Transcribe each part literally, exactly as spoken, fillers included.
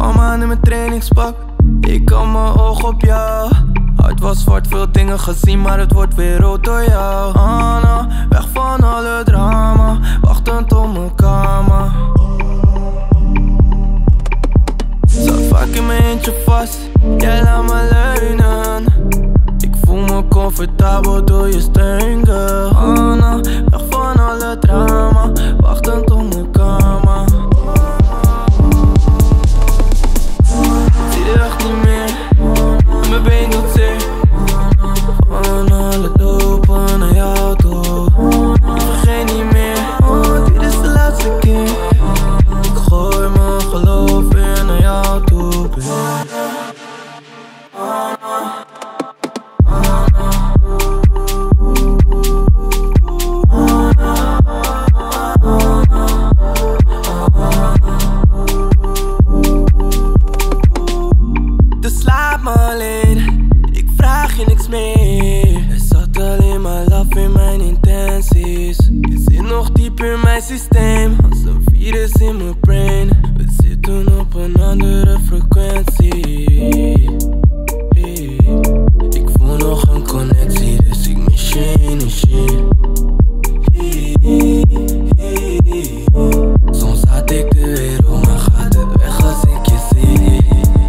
man in mijn trainingspak. Ik had mijn oog op jou. Hart was zwart, veel dingen gezien, maar het wordt weer rood door jou. Anna, weg van alle drama, wachtend op mijn kamer. Zat vaak in mijn eentje vast, jij laat me leunen. Ik voel me comfortabel door je steun, girl. Anna, weg van alle drama, wachtend op mijn kamer. Zie de weg niet meer, en mijn been doet zeer. Van alle dopen naar jou toe. Ik vergeet niet meer, want dit is de laatste keer. Ik gooi mijn geloof weer naar jou toe, baby. Dus laat me alleen, ik vraag je niks meer. Er zat alleen maar love in mijn intenties. Je zit nog diep in mijn systeem, als een virus in mijn brain. We zitten op een andere frequentie. Ik voel nog een connectie, dus ik mis je energie. Soms had ik de wereld, maar gaat het weg als ik je zie.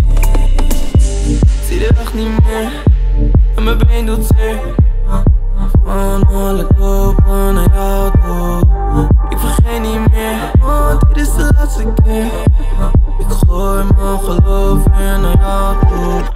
Zie de weg niet meer, en mijn been doet zeer. Van alle dopen naar jou toe. Ik vergeet niet meer, want dit is de laatste keer. Ik gooi mijn geloof weer naar jou toe.